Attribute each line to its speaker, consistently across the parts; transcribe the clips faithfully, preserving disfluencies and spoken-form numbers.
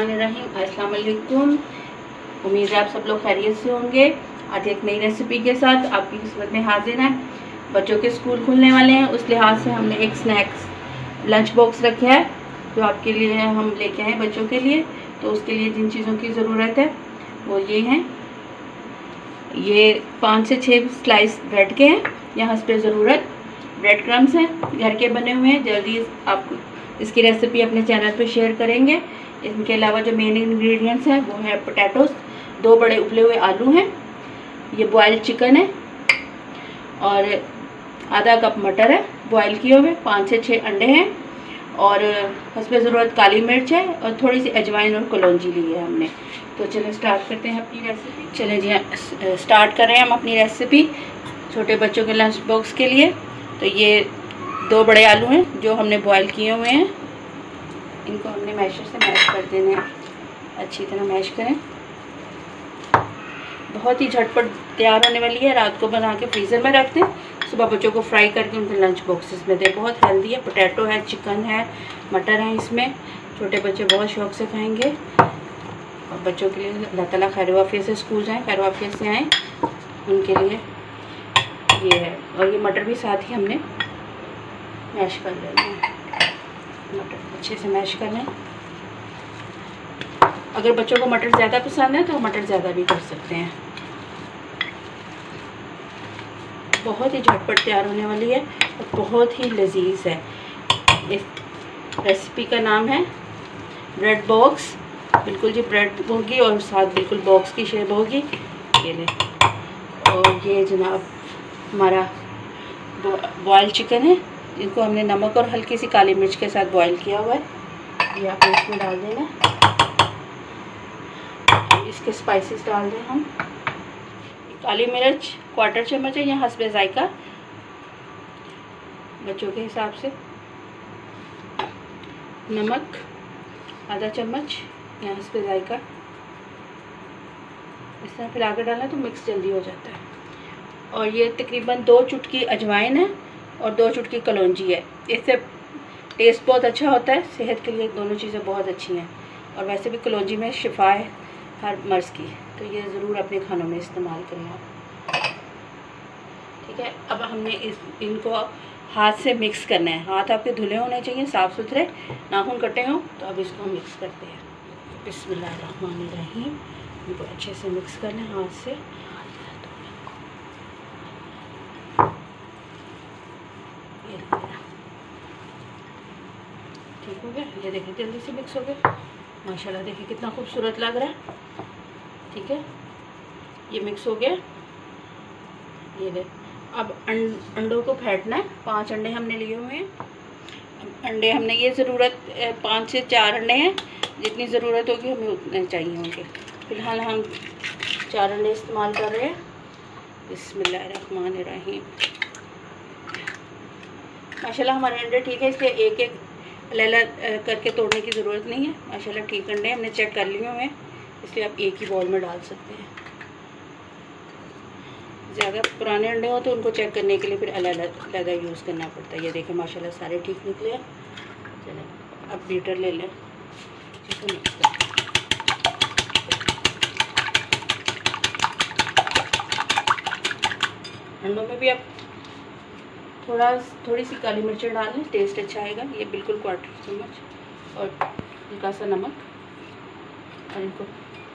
Speaker 1: बिस्मिल्लाहिर्रहमानिर्रहीम। अस्सलाम वालेकुम। उम्मीद है आप सब लोग खैरियत से होंगे। आज एक नई रेसिपी के साथ आपकी खिदमत में हाजिर हैं। बच्चों के स्कूल खुलने वाले हैं, उस लिहाज से हमने एक स्नैक्स लंच बॉक्स रखा है जो आपके लिए हम लेके आए बच्चों के लिए। तो उसके लिए जिन चीज़ों की ज़रूरत है वो ये हैं, ये पाँच से छः स्लाइस ब्रेड के हैं। यहाँ इस पर ज़रूरत ब्रेड क्रम्स हैं, घर के बने हुए हैं। जल्दी आपको इसकी रेसिपी अपने चैनल पे शेयर करेंगे। इनके अलावा जो मेन इंग्रेडिएंट्स हैं वो है पोटैटोस, दो बड़े उबले हुए आलू हैं, ये बॉयल्ड चिकन है और आधा कप मटर है बॉयल किए हुए, पाँच से छः अंडे हैं और हस्बे ज़रूरत काली मिर्च है और थोड़ी सी अजवाइन और कलौंजी ली है हमने। तो चलें स्टार्ट करते हैं अपनी रेसिपी। चलें जी स्टार्ट कर रहे हैं हम अपनी रेसिपी छोटे बच्चों के लंच बॉक्स के लिए। तो ये दो बड़े आलू हैं जो हमने बॉयल किए हुए हैं, इनको हमने मैशर से मैश कर देने हैं, अच्छी तरह मैश करें। बहुत ही झटपट तैयार होने वाली है, रात को बना के फ्रीज़र में रख दें, सुबह बच्चों को फ्राई करके उनके लंच बॉक्सेस में दें। बहुत हेल्दी है, पोटैटो है, चिकन है, मटर है, इसमें छोटे बच्चे बहुत शौक़ से खाएंगे। और बच्चों के लिए अल्लाह ताला खैर आफियत से स्कूल जाएँ, खैर आफियत से आएँ, उनके लिए ये है। और ये मटर भी साथ ही हमने मैश कर लेना है, मटर अच्छे से मैश कर लें। अगर बच्चों को मटर ज़्यादा पसंद है तो मटर ज़्यादा भी कर सकते हैं। बहुत ही झटपट तैयार होने वाली है और बहुत ही लजीज है। इस रेसिपी का नाम है ब्रेड बॉक्स। बिल्कुल जी ब्रेड होगी और साथ बिल्कुल बॉक्स की शेप होगी। ये ले, और ये जनाब हमारा बॉयल चिकन है, इनको हमने नमक और हल्की सी काली मिर्च के साथ बॉईल किया हुआ है। ये आपने इसमें डाल देना, इसके स्पाइसेस डाल दें हम। काली मिर्च क्वार्टर चम्मच है, यहाँ हस्बे जायका बच्चों के हिसाब से। नमक आधा चम्मच, यहाँ हस्बे जायका। इस तरह फिर आगे डालना तो मिक्स जल्दी हो जाता है। और ये तकरीबन दो चुटकी अजवाइन है और दो चुटकी कलौंजी है। इससे टेस्ट बहुत अच्छा होता है, सेहत के लिए दोनों चीज़ें बहुत अच्छी हैं। और वैसे भी कलौंजी में शिफा है हर मर्ज़ की, तो ये ज़रूर अपने खानों में इस्तेमाल करें आप। ठीक है, अब हमने इस इनको हाथ से मिक्स करना है। हाथ आपके धुले होने चाहिए, साफ़ सुथरे, नाखून कटे हों। तो अब इसको मिक्स करते हैं। बिस्मिल्लाहिर्रहमानिर्रहीम। इनको अच्छे से मिक्स कर लें हाथ से। ठीक हो गया, ये देखिए जल्दी से मिक्स हो गया माशाल्लाह। देखिए कितना खूबसूरत लग रहा है। ठीक है, ये मिक्स हो गया। ये ले, अब अंडों को फेंटना है। पांच अंडे हमने लिए हुए हैं। अंडे हमने ये ज़रूरत पाँच से चार अंडे हैं, जितनी ज़रूरत होगी हमें उतने चाहिए होंगे। फ़िलहाल हम चार अंडे इस्तेमाल कर रहे हैं। बिस्मिल्लाहिर्रहमानिर्रहीम। माशाल्लाह हमारे अंडे ठीक है, इसलिए एक एक अलग करके तोड़ने की ज़रूरत नहीं है। माशाल्लाह ठीक अंडे हमने चेक कर लिए हुए हैं, इसलिए आप एक ही बॉल में डाल सकते हैं। ज़्यादा पुराने अंडे हो तो उनको चेक करने के लिए फिर अलग अलग यूज़ करना पड़ता है। ये देखें माशाल्लाह सारे ठीक निकले हैं। चलें अब बीटर ले लें, इसको मिक्स करें। अंडों में भी आप थोड़ा थोड़ी सी काली मिर्च डाल लें, टेस्ट अच्छा आएगा। ये बिल्कुल क्वार्टर चम्मच और हल्का सा नमक, और इनको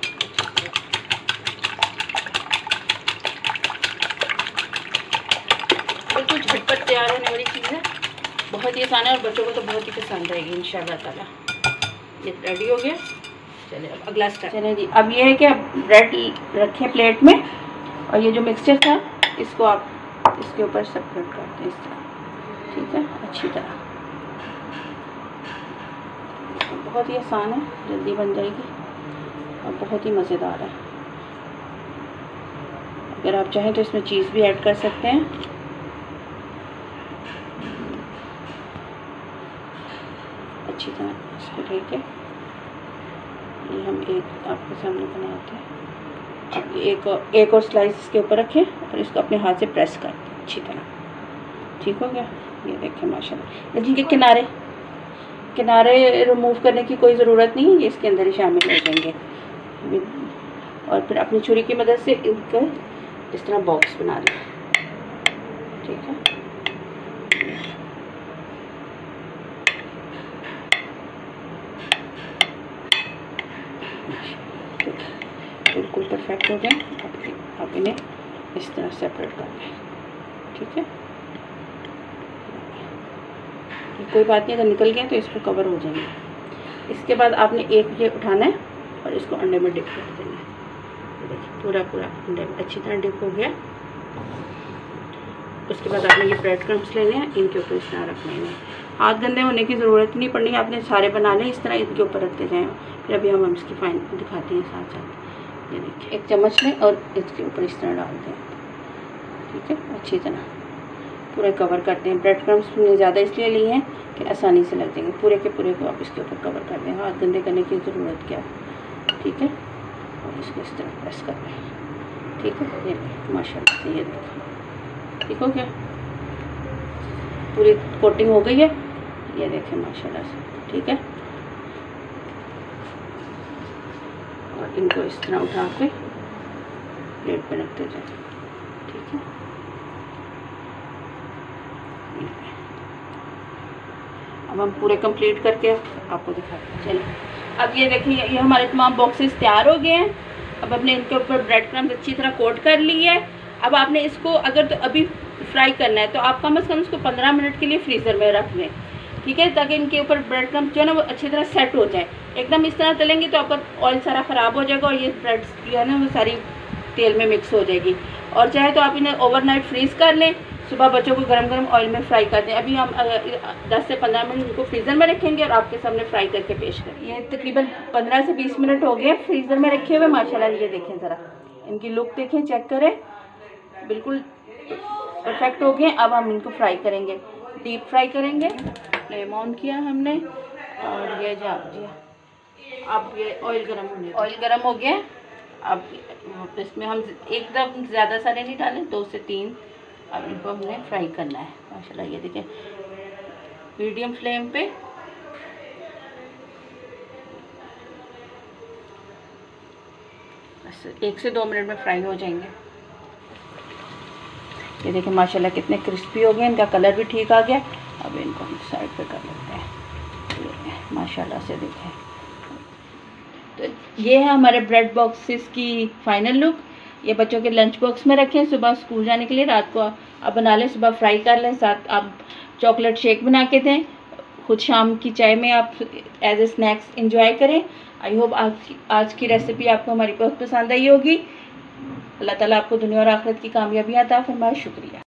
Speaker 1: बिल्कुल झटपट तैयार होने वाली चीज़ है। बहुत ही आसान है और बच्चों को तो बहुत ही पसंद आएगी इंशाल्लाह ताला। ये रेडी हो गया। चलिए अब अगला स्टेप। चलिए जी, अब ये है कि आप ब्रेड रखें प्लेट में और ये जो मिक्सचर था इसको आप इसके ऊपर सेपरेट करते हैं इस तरह। ठीक है, अच्छी तरह। बहुत ही आसान है, जल्दी बन जाएगी और बहुत ही मज़ेदार है। अगर आप चाहें तो इसमें चीज़ भी ऐड कर सकते हैं। अच्छी तरह इसको लेके ये हम एक आपके सामने बनाते हैं। अब एक और एक और स्लाइस इसके ऊपर रखें और इसको अपने हाथ से प्रेस कर दें अच्छी तरह। ठीक हो गया, ये देखें माशाल्लाह। जिनके किनारे किनारे रिमूव करने की कोई ज़रूरत नहीं है, ये इसके अंदर ही शामिल हो जाएंगे। और फिर अपनी छुरी की मदद से इनका इस तरह बॉक्स बना लें, ठीक है। बिल्कुल परफेक्ट हो गए। अब आप इन्हें इस तरह सेपरेट कर लें, ठीक है। कोई बात नहीं, अगर निकल गया तो इस पर कवर हो जाएंगे। इसके बाद आपने एक ये उठाना है और इसको अंडे में डिप कर देना है। देखिए पूरा पूरा अंडे में अच्छी तरह डिप हो गया। उसके बाद आपने ये ब्रेड क्रम्स लेने हैं, इनके ऊपर इस तरह रखने हैं। हाथ गंदे होने की ज़रूरत नहीं पड़नी, आपने सारे बना लें, इस तरह इनके ऊपर रखते जाएँ। फिर अभी हम इसकी फाइन दिखाते हैं साथ साथ। ये देखिए एक चम्मच लें और इसके ऊपर इस तरह डाल दें, ठीक है। अच्छी तरह पूरे कवर करते हैं। ब्रेड क्रम्स हमने ज़्यादा इसलिए लिए हैं कि आसानी से लग जाएंगे। पूरे के पूरे को आप इसके ऊपर कवर कर दें, हाथ गंदे करने की ज़रूरत क्या, ठीक है। और इसको इस तरह प्रेस कर लें, ठीक है। ये माशाल्लाह से ये देखिए ठीक हो गया, पूरी कोटिंग हो गई है। ये देखें माशाल्लाह से, ठीक है। और इनको इस तरह उठा के प्लेट पे रखते जाए, ठीक है। अब हम पूरे कंप्लीट करके आपको दिखाते हैं। चलिए अब ये देखिए, ये हमारे तमाम बॉक्सेस तैयार हो गए हैं। अब हमने इनके ऊपर ब्रेड क्रम्स अच्छी तरह कोट कर ली है। अब आपने इसको अगर तो अभी फ्राई करना है तो आप कम से कम इसको पंद्रह मिनट के लिए फ्रीज़र में रख लें, ठीक है, ताकि इनके ऊपर ब्रेड क्रम्स जो है ना वो अच्छी तरह सेट हो जाए। एकदम इस तरह तलेंगे तो आपका ऑयल सारा ख़राब हो जाएगा और ये ब्रेड जो है ना वो सारी तेल में मिक्स हो जाएगी। और चाहे तो आप इन्हें ओवरनाइट फ्रीज़ कर लें, सुबह बच्चों को गरम गरम ऑयल में फ्राई कर दें। अभी हम दस से पंद्रह मिनट इनको फ्रीज़र में रखेंगे और आपके सामने फ्राई करके पेश करें। ये तकरीबन पंद्रह से बीस मिनट हो गए फ्रीज़र में रखे हुए। माशाल्लाह ये देखें, ज़रा इनकी लुक देखें, चेक करें, बिल्कुल परफेक्ट हो गए। अब हम इनको फ्राई करेंगे, डीप फ्राई करेंगे। फ्लेम ऑन किया हमने और ये जा जी अब ये ऑयल गरम होने ऑयल गरम हो गया। अब इसमें हम एकदम ज़्यादा सारे नहीं डालें, दो से तीन। अब इनको हमने फ्राई करना है। माशाल्लाह ये देखें, मीडियम फ्लेम पे बस एक से दो मिनट में फ्राई हो जाएंगे। ये देखें माशाल्लाह कितने क्रिस्पी हो गए, इनका कलर भी ठीक आ गया। अब इनको हम साइड पे कर लेते हैं। माशाल्लाह से देखें, तो ये है हमारे ब्रेड बॉक्सेस की फ़ाइनल लुक। ये बच्चों के लंच बॉक्स में रखें, सुबह स्कूल जाने के लिए, रात को आप बना लें, सुबह फ्राई कर लें, साथ आप चॉकलेट शेक बना के दें, खुद शाम की चाय में आप एज ए स्नैक्स इंजॉय करें। आई होप आज आज की रेसिपी आपको हमारी बहुत पसंद आई होगी। अल्लाह ताला आपको दुनिया और आखिरत की कामयाबी अता फरमाए। शुक्रिया।